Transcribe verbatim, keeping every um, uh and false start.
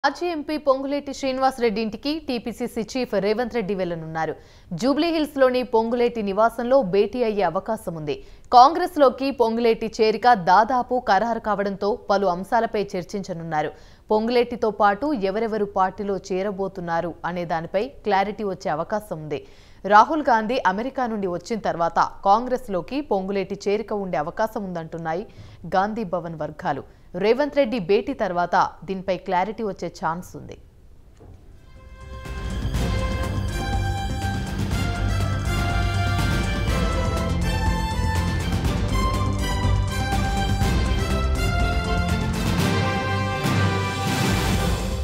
మాజీ ఎంపీ పొంగులేటి శ్రీనివాసరెడ్డి ఇంటికి TPCC chief Revanth Reddy వెళ్లనున్నారు. Jubilee Hills లోని పొంగులేటి నివాసంలో భేటీ అయ్యే అవకాశం ఉంది. కాంగ్రెస్ లోకి పొంగులేటి చేరిక దాదాపు ఖరారు కావడంతో పలు అంశాలపై చర్చించనున్నారు. పొంగులేటితో పాటు ఎవరెవరు పార్టీలో చేరబోతున్నారు అనే దానిపై క్లారిటీ వచ్చే అవకాశం ఉంది. రాహుల్ గాంధీ అమెరికా నుండి వచ్చిన తర్వాత కాంగ్రెస్ లోకి పొంగులేటి చేరిక ఉండే అవకాశం ఉందంటున్నాయి గాంధీ భవన్ వర్గాలు. రేవంత్ రెడ్డి భేటీ తర్వాత దీనిపై క్లారిటీ వచ్చే ఛాన్స్ ఉంది.